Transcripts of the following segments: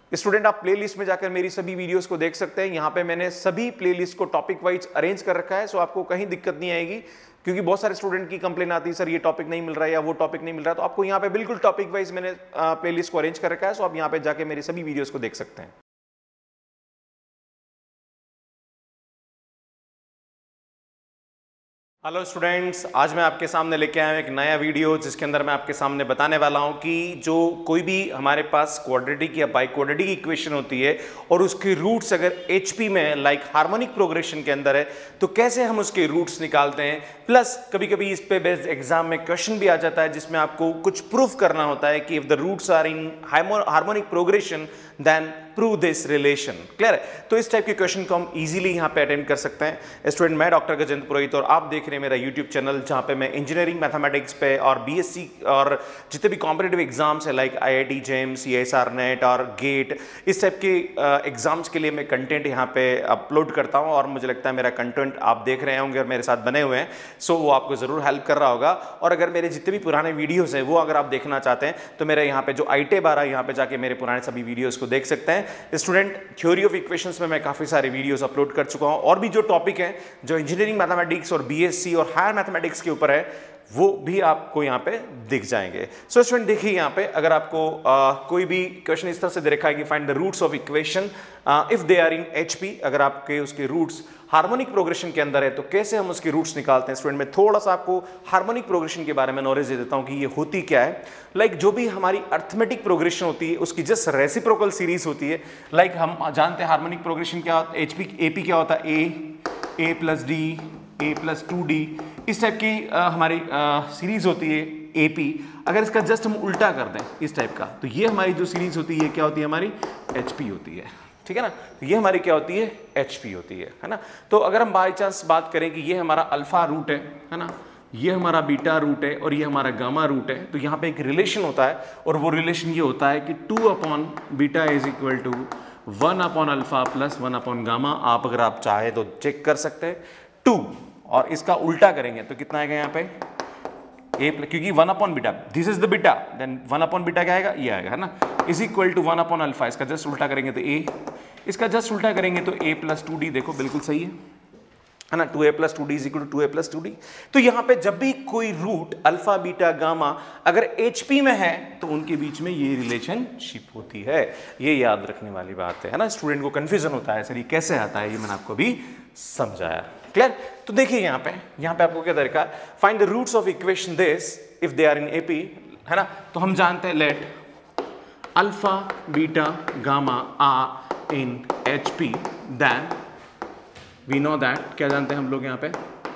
Student आप playlist में जाकर मेरी सभी वीडियोस को देख सकते हैं। यहाँ पे मैंने सभी प्लेलिस्ट को टॉपिक वाइज अरेंज कर रखा है, सो आपको कहीं दिक्कत नहीं आएगी, क्योंकि बहुत सारे स्टूडेंट की कंप्लेन आती है सर ये टॉपिक नहीं मिल रहा है या वो टॉपिक नहीं मिल रहा है। तो आपको यहाँ पे बिल्कुल टॉपिक वाइज मैंने प्लेलिस्ट को अरेंज कर रखा है, सो आप यहाँ पे जाके मेरी सभी वीडियोस को देख सकते हैं। हेलो स्टूडेंट्स, आज मैं आपके सामने लेके आया हूँ एक नया वीडियो, जिसके अंदर मैं आपके सामने बताने वाला हूँ कि जो कोई भी हमारे पास क्वाड्रेटिक या बाई क्वाड्रेटिक इक्वेशन होती है और उसकी रूट्स अगर एचपी में लाइक हार्मोनिक प्रोग्रेशन के अंदर है तो कैसे हम उसके रूट्स निकालते हैं। प्लस कभी कभी इस पे बेस्ड एग्जाम में क्वेश्चन भी आ जाता है जिसमें आपको कुछ प्रूफ करना होता है कि if the roots are in harmonic progression then prove this relation. Clear है? तो इस टाइप के क्वेश्चन को हम इजीली यहाँ पे अटेंड कर सकते हैं। स्टूडेंट, मैं डॉक्टर गजेंद्र पुरोहित और आप देख रहे हैं मेरा यूट्यूब चैनल, जहाँ पे मैं इंजीनियरिंग मैथमेटिक्स पे और बीएससी और जितने भी कॉम्पिटिटिव एग्जाम्स है like IIT JAMs, CSIR NET और गेट, इस टाइप के एग्जाम्स के लिए मैं कंटेंट यहाँ पे अपलोड करता हूँ और मुझे लगता है मेरा कंटेंट आप देख रहे होंगे और मेरे साथ बने हुए हैं, सो वो आपको जरूर हेल्प कर रहा होगा। और अगर मेरे जितने भी पुराने वीडियोज हैं वो अगर आप देखना चाहते हैं तो मेरे यहाँ पे जो आईटेब आ रहा है, यहाँ पे जाके मेरे पुराने सभी वीडियोज को देख सकते हैं। स्टूडेंट, थ्योरी ऑफ इक्वेशंस में मैं काफी सारे वीडियोस अपलोड कर चुका हूं और भी जो टॉपिक हैं जो इंजीनियरिंग मैथमेटिक्स और बीएससी और हायर मैथमेटिक्स के ऊपर है वो भी आपको यहाँ पे दिख जाएंगे। सो स्टूडेंट देखिए, यहाँ पे अगर आपको कोई भी क्वेश्चन इस तरह से दे रखा है कि find the roots of equation if they are in HP, अगर आपके उसके रूट्स हार्मोनिक प्रोग्रेशन के अंदर है तो कैसे हम उसके रूट्स निकालते हैं। स्टूडेंट, मैं थोड़ा सा आपको हार्मोनिक प्रोग्रेशन के बारे में नॉलेज दे देता हूं कि ये होती क्या है। लाइक जो भी हमारी अर्थमेटिक प्रोग्रेशन होती है उसकी जस्ट रेसिप्रोकल सीरीज होती है। लाइक हम जानते हैं हार्मोनिक प्रोग्रेशन क्या होता है, एपी क्या होता है, a plus d, a plus 2d, इस टाइप की हमारी सीरीज होती है एपी। अगर इसका जस्ट हम उल्टा कर दें इस टाइप का, तो ये हमारी जो सीरीज होती है क्या होती है, हमारी एचपी होती है। ठीक है ना? तो ये हमारी क्या होती है, एचपी होती है ना? तो अगर हम बाई चांस बात करें कि ये हमारा अल्फा रूट है ना, ये हमारा बीटा रूट है और ये हमारा गामा रूट है, तो यहाँ पे एक रिलेशन होता है और वो रिलेशन ये होता है कि 2/बीटा इज इक्वल टू 1/अल्फा प्लस 1/गामा। आप अगर आप चाहे तो चेक कर सकते हैं 2, और इसका उल्टा करेंगे तो कितना आएगा यहाँ पे ए, क्योंकि 1/बीटा, this is the beta, then 1/बीटा क्या आएगा, ये आएगा है ना, इज इक्वल टू 1/अल्फा। इसका जस्ट उल्टा करेंगे तो ए, इसका जस्ट उल्टा करेंगे तो a प्लस 2d। देखो बिल्कुल सही है ना, 2a plus 2d is equal to 2a plus 2d। तो यहाँ पे जब भी कोई रूट अल्फा बीटा गामा अगर एचपी में है तो उनके बीच में ये रिलेशनशिप होती है। ये याद रखने वाली बात है ना। स्टूडेंट को कंफ्यूजन होता है सर ये कैसे आता है, ये मैंने आपको भी समझाया। क्लियर? तो देखिए यहाँ पे आपको क्या तरीका, find the roots of equation this if they are in AP, है ना। तो हम जानते हैं let alpha beta gamma are in HP, then we know that, क्या जानते हैं हम लोग यहाँ पे,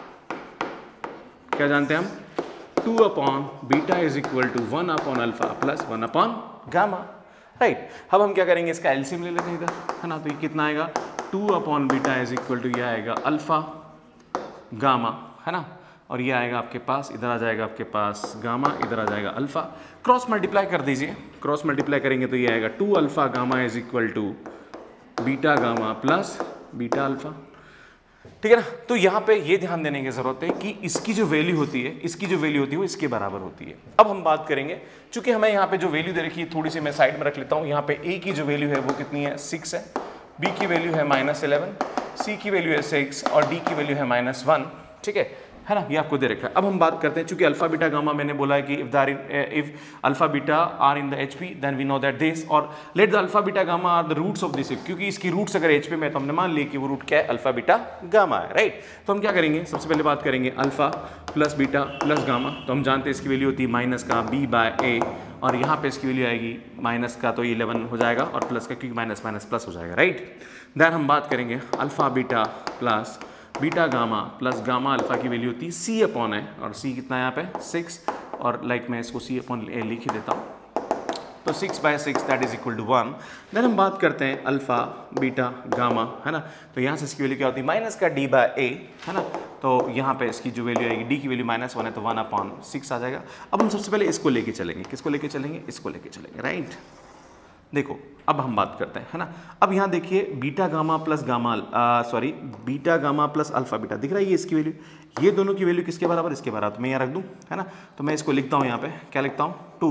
क्या जानते हैं हम, 2/बीटा इज इक्वल टू 1/अल्फा प्लस 1/गामा। राइट, अब हम क्या करेंगे, इसका एलसीएम ले लेते हैं इधर, है ना। तो ये कितना आएगा, 2/बीटा इज इक्वल टू, ये आएगा अल्फा गामा, है ना, और ये आएगा आपके पास, इधर आ जाएगा आपके पास गामा, इधर आ जाएगा अल्फा। क्रॉस मल्टीप्लाई कर दीजिए, क्रॉस मल्टीप्लाई करेंगे तो ये आएगा 2 gamma is equal to beta gamma plus beta alpha. ठीक है ना। तो यहाँ पे ये ध्यान देने की जरूरत है कि इसकी जो वैल्यू होती है, वो इसके बराबर होती है। अब हम बात करेंगे, चूंकि हमें यहाँ पे जो वैल्यू दे रखी है थोड़ी सी मैं साइड में रख लेता हूँ। यहाँ पे a की जो वैल्यू है वो कितनी है, 6 है, b की वैल्यू है -11, c की वैल्यू है 6 और d की वैल्यू है -1। ठीक है ना, ये आपको दे रखा है। अब हम बात करते हैं, चूंकि अल्फा बीटा गामा मैंने बोला है कि if alpha beta are in the HP then we know that this, और let the alpha beta gamma are the roots of this, क्योंकि इसकी रूट्स अगर एचपी में तो हमने मान लिया कि वो रूट क्या है, अल्फा बीटा गामा है। राइट, तो हम क्या करेंगे, सबसे पहले बात करेंगे alpha plus beta plus gamma. तो हम जानते हैं इसकी वैल्यू होती है माइनस का b/a, और यहाँ पे इसकी वैल्यू आएगी माइनस का तो 11 हो जाएगा और प्लस का क्योंकि माइनस माइनस प्लस हो जाएगा। राइट, देन हम बात करेंगे alpha beta plus beta gamma plus gamma alpha की वैल्यू होती है c/है, और c कितना है यहाँ पे 6, और लाइक मैं इसको c/a लिख ही देता हूँ, तो 6/6 that is equal to 1। Then हम बात करते हैं अल्फा बीटा गामा, है ना। तो यहाँ से इसकी वैल्यू क्या होती है, माइनस का d/a, है ना। तो यहाँ पे इसकी जो वैल्यू आएगी, d की वैल्यू -1 है तो 1/6 आ जाएगा। अब हम सबसे पहले इसको लेके चलेंगे, किसको लेके चलेंगे, इसको लेके चलेंगे। राइट, देखो अब हम बात करते हैं, है ना। अब यहाँ देखिए beta gamma plus beta gamma plus alpha beta दिख रहा है, ये इसकी वैल्यू, ये दोनों की वैल्यू किसके बराबर, इसके बराबर। तो मैं यहाँ रख दूँ, है ना। तो मैं इसको लिखता हूँ यहाँ पे, क्या लिखता हूँ, 2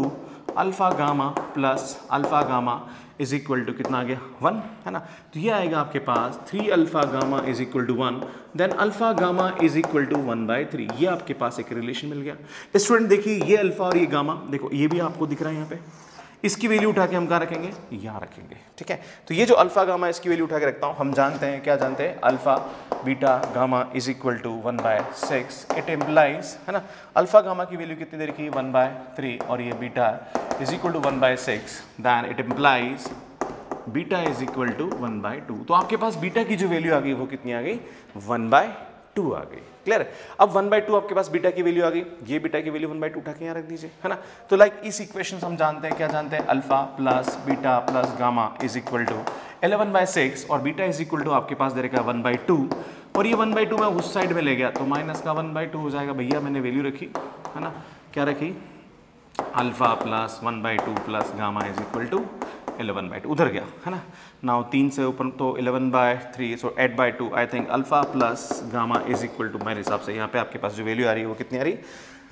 alpha gamma plus alpha gamma is equal to कितना आ गया 1, है ना। तो ये आएगा आपके पास 3 alpha gamma is equal to 1, then alpha gamma is equal to 1/3। ये आपके पास एक रिलेशन मिल गया। स्टूडेंट देखिए ये अल्फा और ये गामा, देखो ये भी आपको दिख रहा है यहाँ पे, इसकी वैल्यू उठा के हम कहाँ रखेंगे, यहाँ रखेंगे, ठीक है। तो ये जो अल्फा गामा इसकी वैल्यू उठा के रखता हूँ, हम जानते हैं, क्या जानते हैं, alpha beta gamma is equal to 1/6। It implies, है ना, अल्फा गामा की वैल्यू कितनी देर की 1/3 और ये beta is equal to 1/6, then it implies beta is equal to 1/2। तो आपके पास बीटा की जो वैल्यू आ गई वो कितनी आ गई, 1/2 आ गई। क्लियर है। अब 1/2 आपके पास बीटा की वैल्यू आ गई, ये बीटा की वैल्यू 1/2 उठा के यहाँ रख दीजिए, है ना। तो लाइक इस इक्वेशन हम जानते हैं, क्या जानते हैं, alpha plus beta plus gamma is equal to 11/6 और बीटा इज इक्वल टू आपके पास दे रखा 1/2 और ये 1/2 मैं उस साइड में ले गया तो माइनस का 1/2 हो जाएगा। भैया मैंने वैल्यू रखी, है ना, क्या रखी, alpha plus 1/2 plus gamma is equal to 11/2, उधर गया, है ना। नाउ 3 से ऊपर तो 11/3, so 8/2। I think alpha plus gamma is equal to, मेरे हिसाब से यहाँ पे आपके पास जो वैल्यू आ रही है वो कितनी आ रही,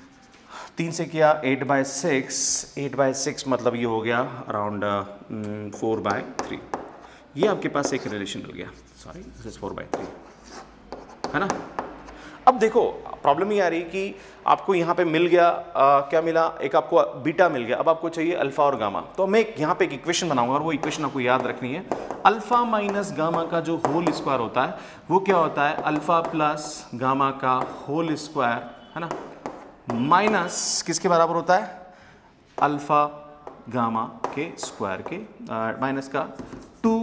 3 से किया 8/6, 8/6 मतलब ये हो गया अराउंड 4/3। ये आपके पास एक रिलेशन मिल गया, सॉरी दिस इज 4/3, है ना। अब देखो प्रॉब्लम ये आ रही कि आपको यहाँ पे मिल गया क्या मिला, एक आपको बीटा मिल गया, अब आपको चाहिए अल्फा और गामा। तो मैं यहाँ पे एक इक्वेशन बनाऊंगा और वो इक्वेशन आपको याद रखनी है। अल्फा माइनस गामा का जो होल स्क्वायर होता है वो क्या होता है, अल्फा प्लस गामा का होल स्क्वायर, है ना, माइनस किसके बराबर होता है, अल्फा गामा के स्क्वायर के माइनस का 2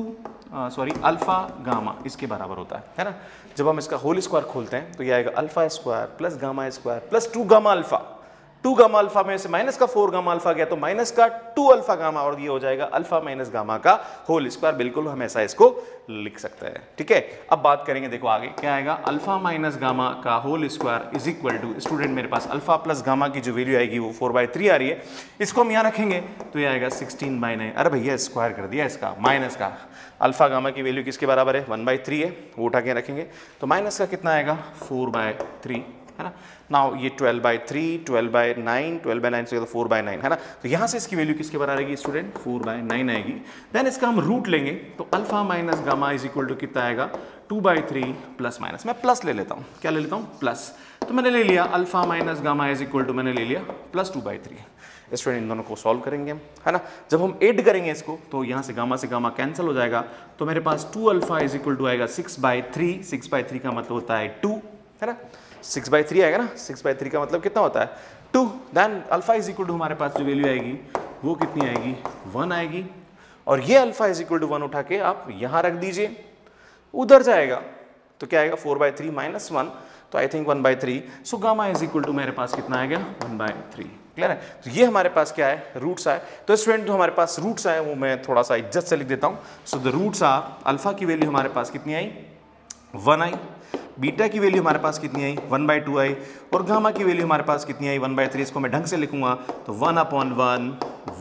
अल्फा गामा इसके बराबर होता है ना। जब हम इसका होल स्क्वायर खोलते हैं तो ये आएगा alpha square plus gamma square plus 2 gamma alpha. 2 gamma alpha में से माइनस का 4 गामा अल्फा गया तो माइनस का 2 अल्फा गामा और ये हो जाएगा अल्फा माइनस गामा का होल स्क्वायर। बिल्कुल हम ऐसा इसको लिख सकते हैं, ठीक है। अब बात करेंगे, देखो आगे क्या आएगा, अल्फा माइनस गामा का whole square is equal to, student मेरे पास अल्फा प्लस गामा की जो वैल्यू आएगी वो 4/3 आ रही है, इसको हम यहाँ रखेंगे तो ये आएगा 16/9। अरे भैया स्क्वायर कर दिया इसका, माइनस का अल्फा गामा की वैल्यू किसके बराबर है, 1/3 है, वो उठा के रखेंगे तो माइनस का कितना आएगा 4/3, है ना। नाउ ये 12/3, 12/9, 12/9 से 4/9, है ना। तो यहाँ से इसकी वैल्यू किसके बराबर आएगी स्टूडेंट, 4/9 आएगी। देन इसका हम रूट लेंगे तो alpha minus gamma is equal to कितना आएगा, 2/3 प्लस माइनस, मैं प्लस ले लेता हूँ, क्या ले लेता हूँ, प्लस। तो मैंने ले लिया alpha minus gamma is equal to, मैंने ले लिया प्लस 2/3। स्टूडेंट इन दोनों को सॉल्व करेंगे हम, है ना। जब हम ऐड करेंगे इसको तो यहाँ से गामा कैंसिल हो जाएगा तो मेरे पास 2 अल्फा इज इक्वल टू आएगा 6/3। 6/3 का मतलब होता है 2, है ना, 6/3 आएगा ना, 6/3 का मतलब कितना होता है 2। Then alpha is equal to हमारे पास जो वैल्यू आएगी वो कितनी आएगी, 1 आएगी और ये अल्फा इज इक्वल टू 1 उठा के आप यहाँ रख दीजिए, उधर जाएगा तो क्या आएगा 4/3 माइनस 1, तो I think 1/3। So gamma is equal to मेरे पास कितना आएगा 1/3। क्लियर है। तो ये हमारे पास क्या है, रूट्स आए। तो स्टूडेंट जो हमारे पास रूट्स आए वो मैं थोड़ा सा इज्जत से लिख देता हूँ। So the roots are, alpha की वैल्यू हमारे पास कितनी आई, 1 आई, बीटा की वैल्यू हमारे पास कितनी आई, 1/2 आई और गामा की वैल्यू हमारे पास कितनी आई, 1/3। इसको मैं ढंग से लिखूंगा तो 1/1,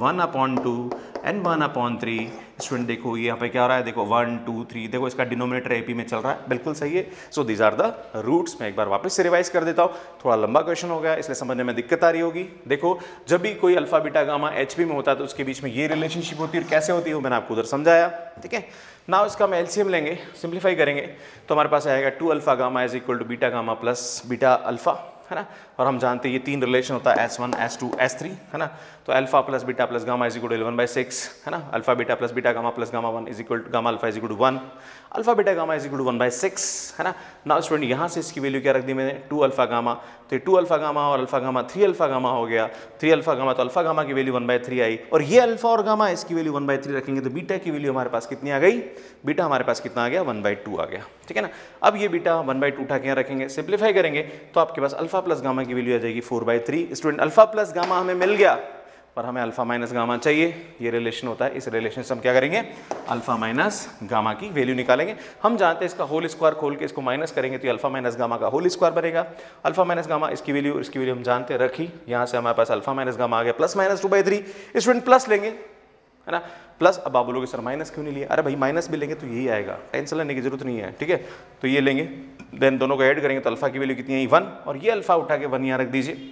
1/2 एंड 1/3। स्टूडेंट देखो ये यहाँ पे क्या हो रहा है, देखो 1 2 3, देखो इसका डिनोमिनेटर एपी में चल रहा है, बिल्कुल सही है। So these are the roots. मैं एक बार वापस से रिवाइज कर देता हूँ, थोड़ा लंबा क्वेश्चन हो गया इसलिए समझने में दिक्कत आ रही होगी। देखो जब भी कोई अल्फा बीटा गामा एचपी में होता है तो उसके बीच में ये रिलेशनशिप होती है और कैसे होती है वो मैंने आपको उधर समझाया, ठीक है। नाउ इसका हम एलसीएम लेंगे, सिंप्लीफाई करेंगे तो हमारे पास आएगा 2 alpha gamma is equal to beta gamma plus beta alpha, है ना। और हम जानते हैं ये 3 रिलेशन होता है S1 S2 S3, है ना। तो alpha plus beta plus gamma is equal to 11/6, है ना। Alpha beta plus beta gamma plus gamma 1 is equal to gamma alpha is equal to 1, alpha beta gamma is equal to 1/6, है ना। Now student यहाँ से इसकी value क्या रख दी मैंने, 2 अल्फा गामा, तो ये 2 अल्फा गामा और अल्फा गामा 3 अल्फा गामा हो गया। 3 अल्फा गामा तो अल्फा गामा की वैल्यू 1/3 आई और ये अल्फा और गामा इसकी वैल्यू 1/3 रखेंगे तो बीटा की वैल्यू हमारे पास कितनी आ गई, बीटा हमारे पास कितना आ गया 1/2 आ गया, ठीक है ना। अब ये बीटा 1/2 उठा के यहाँ रखेंगे, सिंप्लीफाई करेंगे तो आपके पास अल्फा प्लस गामा की वैल्यू आ जाएगी 4/3। स्टूडेंट अल्फा प्लस गामा हमें मिल गया पर हमें अल्फा माइनस गामा चाहिए, ये रिलेशन होता है। इस रिलेशन से हम क्या करेंगे, अल्फा माइनस गामा की वैल्यू निकालेंगे। हम जानते हैं इसका होल स्क्वायर खोल के इसको माइनस करेंगे तो अल्फा माइनस गामा का होल स्क्वायर बनेगा। अल्फा माइनस गामा इसकी वैल्यू हम जानते हैं, रखी, यहाँ से हमारे पास अल्फा माइनस गामा आ गया प्लस माइनस 2/3। स्टूडेंट प्लस लेंगे, है ना, प्लस। अब आप बोलोगे सर माइनस क्यों नहीं लिया, अरे भाई माइनस भी लेंगे तो यही आएगा, टेंशन लेने की जरूरत नहीं है, ठीक है। तो ये लेंगे, देन दोनों को ऐड करेंगे तो अल्फा की वैल्यू कितनी है 1 और ये अल्फा उठा के 1 यहाँ रख दीजिए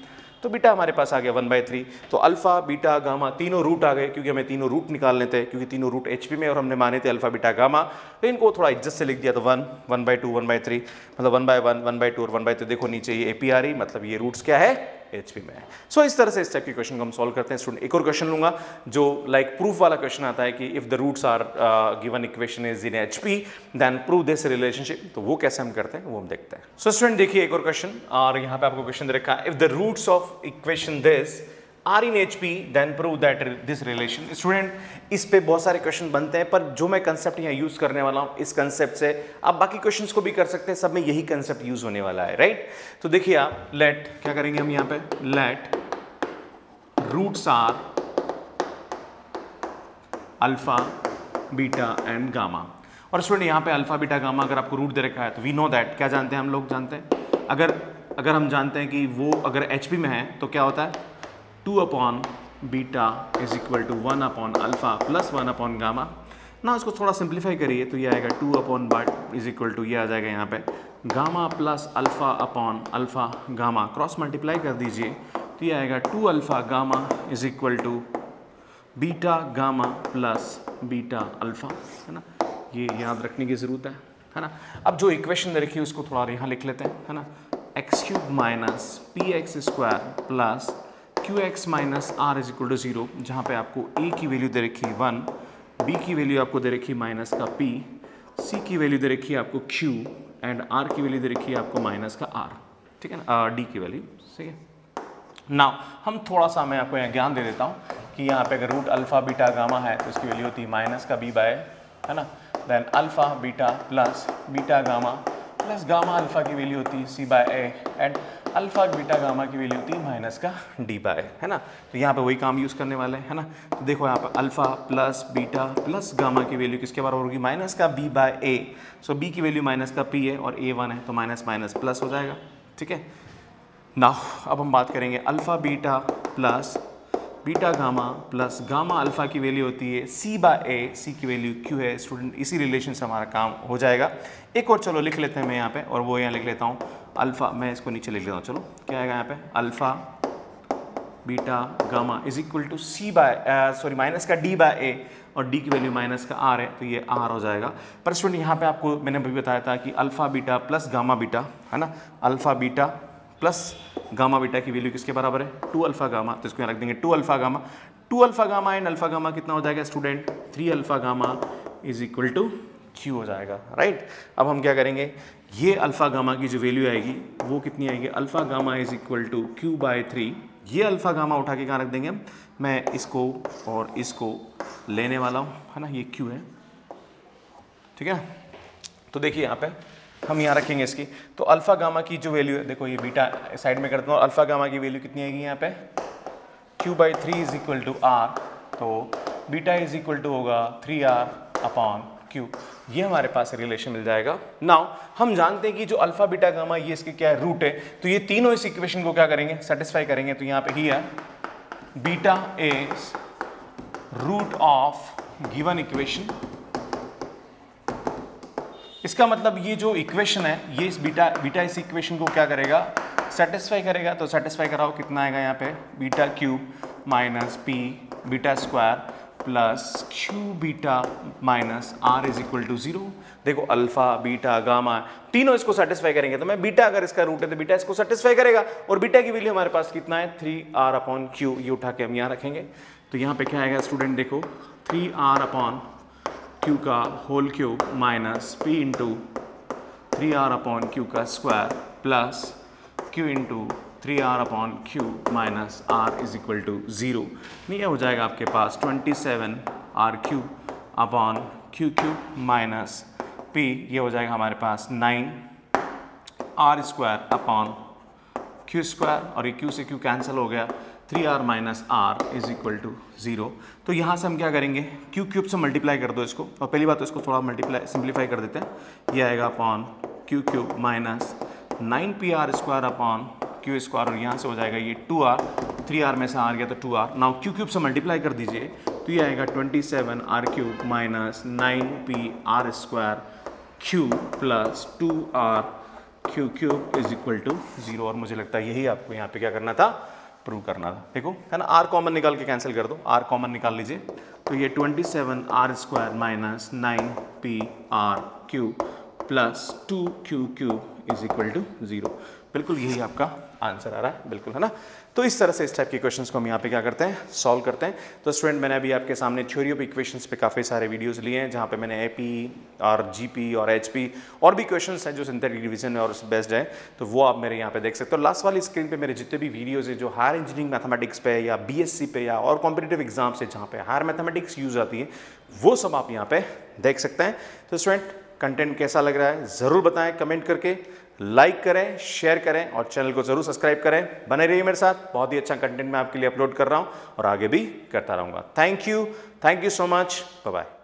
तो बीटा हमारे पास आ गया 1/3। तो अल्फा बीटा गामा तीनों रूट आ गए, क्योंकि हमें तीनों रूट निकालने थे, क्योंकि तीनों रूट एचपी में और हमने माने थे अल्फा बीटा गामा। तो इनको थोड़ा एडजस्ट से लिख दिया, तो 1, 1/2, 1/3, मतलब 1/1, 1/2 और 1/3। देखो नीचे ये एपी आ रही, मतलब ये रूट्स क्या है, एचपी में है। सो इस तरह से इस टाइप के क्वेश्चन को हम सॉल्व करते हैं। स्टूडेंट एक और क्वेश्चन लूंगा जो लाइक प्रूफ वाला क्वेश्चन आता है कि if the roots are given equation is in HP then prove this relationship. तो वो कैसे हम करते हैं वो हम देखते हैं। सो स्टूडेंट देखिए एक और क्वेश्चन, और यहाँ पे आपको क्वेश्चन दे रखा है, if the roots of equation this are in HP then prove that this relation. Student इस पे बहुत सारे क्वेश्चन बनते हैं, पर जो मैं कंसेप्ट यहाँ यूज करने वाला हूँ इस कंसेप्ट से आप बाकी क्वेश्चंस को भी कर सकते हैं, सब में यही कंसेप्ट यूज होने वाला है, राइट। तो देखिए आप लेट क्या करेंगे हम यहाँ पे, let roots are alpha beta and gamma. और स्टूडेंट यहाँ पे अल्फा बीटा गामा अगर आपको रूट दे रखा है तो वी नो दैट, क्या जानते हैं हम लोग, जानते हैं अगर हम जानते हैं कि वो अगर HP में है तो क्या होता है, 2 upon beta is equal to 1 upon alpha plus 1 upon gamma. ना इसको थोड़ा सिंप्लीफाई करिए तो ये आएगा 2 अपॉन बाट इज इक्वल टू, ये आ जाएगा यहाँ पे gamma plus alpha upon alpha gamma, cross multiply कर दीजिए तो ये आएगा 2 alpha gamma is equal to beta gamma plus beta alpha, है ना। ये याद रखने की ज़रूरत है ना। अब जो इक्वेशन दे रखी है उसको थोड़ा यहाँ लिख लेते हैं, है ना। x³ minus px² plus qx minus r is equal to 0, जहाँ पे आपको a की वैल्यू दे रखी 1, b की वैल्यू आपको दे रखी माइनस का p, c की वैल्यू दे रखी है आपको q एंड r की वैल्यू दे रखी है आपको माइनस का r, ठीक है ना, d की वैल्यू, ठीक है। नाउ हम थोड़ा सा मैं आपको यहाँ ज्ञान दे देता हूँ कि यहाँ पे अगर रूट अल्फा बीटा गामा है तो इसकी वैल्यू होती है माइनस का b बाय, है ना, then alpha beta plus beta gamma plus gamma alpha की वैल्यू होती है c by a and alpha beta gamma की वैल्यू होती है माइनस का d बाय, है ना। तो यहाँ पे वही काम यूज़ करने वाले हैं, है ना। तो देखो यहाँ पे alpha plus beta plus gamma की वैल्यू किसके बराबर होगी, माइनस का b by a। So b की वैल्यू माइनस का p है और a 1 है तो माइनस माइनस प्लस हो जाएगा, ठीक है। नाउ अब हम बात करेंगे alpha beta plus beta gamma plus gamma alpha की वैल्यू होती है c बाय a, c की वैल्यू q है। स्टूडेंट इसी रिलेशन से हमारा काम हो जाएगा। एक और चलो लिख लेते हैं मैं यहाँ पे, और वो यहाँ लिख लेता हूँ अल्फा, मैं इसको नीचे लिख लेता हूँ, चलो क्या आएगा यहाँ पे, alpha beta gamma is equal to c by sorry minus का d बाय a और d की वैल्यू माइनस का r है तो ये r हो जाएगा। पर स्टूडेंट यहाँ पे आपको मैंने अभी बताया था कि alpha beta plus gamma beta, है ना, alpha beta plus gamma beta की वैल्यू किसके बराबर है, 2 अल्फा गामा, तो इसको यहाँ रख देंगे 2 alpha gamma. 2 alpha gamma and alpha gamma कितना हो जाएगा student, 3 alpha gamma is equal to q हो जाएगा, राइट। अब हम क्या करेंगे, ये अल्फा गामा की जो वैल्यू आएगी वो कितनी आएगी, alpha gamma is equal to q by 3। ये अल्फा गामा उठा के कहाँ रख देंगे हम, मैं इसको और इसको लेने वाला हूँ, है ना, ये q है, ठीक है। तो देखिए यहाँ पे हम यहाँ रखेंगे इसकी, तो अल्फा गामा की जो वैल्यू है, देखो ये बीटा साइड में करता हूँ, अल्फा गामा की वैल्यू कितनी आएगी यहाँ पे, q by 3 is equal to r, तो बीटा इज इक्वल टू होगा 3r अपॉन q। ये हमारे पास रिलेशन मिल जाएगा। नाउ हम जानते हैं कि जो अल्फा बीटा गामा ये इसके क्या है, रूट है, तो ये तीनों इस इक्वेशन को क्या करेंगे, सेटिस्फाई करेंगे। तो यहाँ पे ही है beta is root of given equation. इसका मतलब ये जो इक्वेशन है ये इस बीटा इस इक्वेशन को क्या करेगा, सेटिस्फाई करेगा। तो सेटिस्फाई कराओ, कितना आएगा यहाँ पे, beta cube minus P beta square plus Q beta minus R is equal to 0। देखो अल्फा बीटा गामा तीनों इसको सेटिस्फाई करेंगे, तो मैं बीटा अगर इसका रूट है तो बीटा इसको सेटिस्फाई करेगा, और बीटा की वैल्यू हमारे पास कितना है, 3r अपॉन क्यू। ये उठा के हम यहाँ रखेंगे, तो यहाँ पे क्या आएगा स्टूडेंट, देखो 3r अपॉन क्यू का whole cube minus p into 3r upon Q का square plus q into 3r upon Q minus r is equal to 0। नहीं, यह हो जाएगा आपके पास 27r cube upon Q cube minus p, ये हो जाएगा हमारे पास 9r square upon Q square, और ये q से q कैंसिल हो गया, 3r minus r is equal to 0। तो यहाँ से हम क्या करेंगे, क्यू क्यूब से मल्टीप्लाई कर दो इसको, और पहली बात तो इसको थोड़ा मल्टीप्लाई सिंप्लीफाई कर देते हैं। ये आएगा upon Q cube minus 9pr square upon Q square, और यहाँ से हो जाएगा ये 2r, 3r में से आ गया तो 2r। नाउ क्यू क्यूब से मल्टीप्लाई कर दीजिए तो ये आएगा 27r cube minus 9pr square Q plus 2r Q cube is equal to 0। और मुझे लगता है यही आपको यहाँ पे क्या करना था, प्रूव करना था। देखो है ना, r कॉमन निकाल के कैंसिल कर दो, r कॉमन निकाल लीजिए तो ये 27r² minus 9pr³ plus 2q³ is equal to 0। बिल्कुल यही आपका आंसर आ रहा है, बिल्कुल है ना। तो इस तरह से इस टाइप के क्वेश्चंस को हम यहाँ पे क्या करते हैं, सॉल्व करते हैं। तो स्टूडेंट मैंने अभी आपके सामने थ्योरी ऑफ इक्वेशंस पे काफ़ी सारे वीडियोस लिए हैं, जहाँ पे मैंने एपी और जीपी और एचपी और भी क्वेश्चंस हैं जो सिंथेटिक डिवीजन और बेस्ड है, तो वो आप मेरे यहाँ पे देख सकते हो। लास्ट वाली स्क्रीन पे मेरे जितने भी वीडियोज़ हैं जो हायर इंजीनियरिंग मैथमेटिक्स पे या बीएससी पे या और कॉम्पिटिटिव एग्जाम्स है जहाँ पे हायर मैथमेटिक्स यूज आती है, वो सब आप यहाँ पे देख सकते हैं। तो स्टूडेंट कंटेंट कैसा लग रहा है ज़रूर बताएं कमेंट करके, लाइक करें, शेयर करें और चैनल को जरूर सब्सक्राइब करें। बने रहिए मेरे साथ, बहुत ही अच्छा कंटेंट मैं आपके लिए अपलोड कर रहा हूं और आगे भी करता रहूंगा। Thank you so much, bye bye.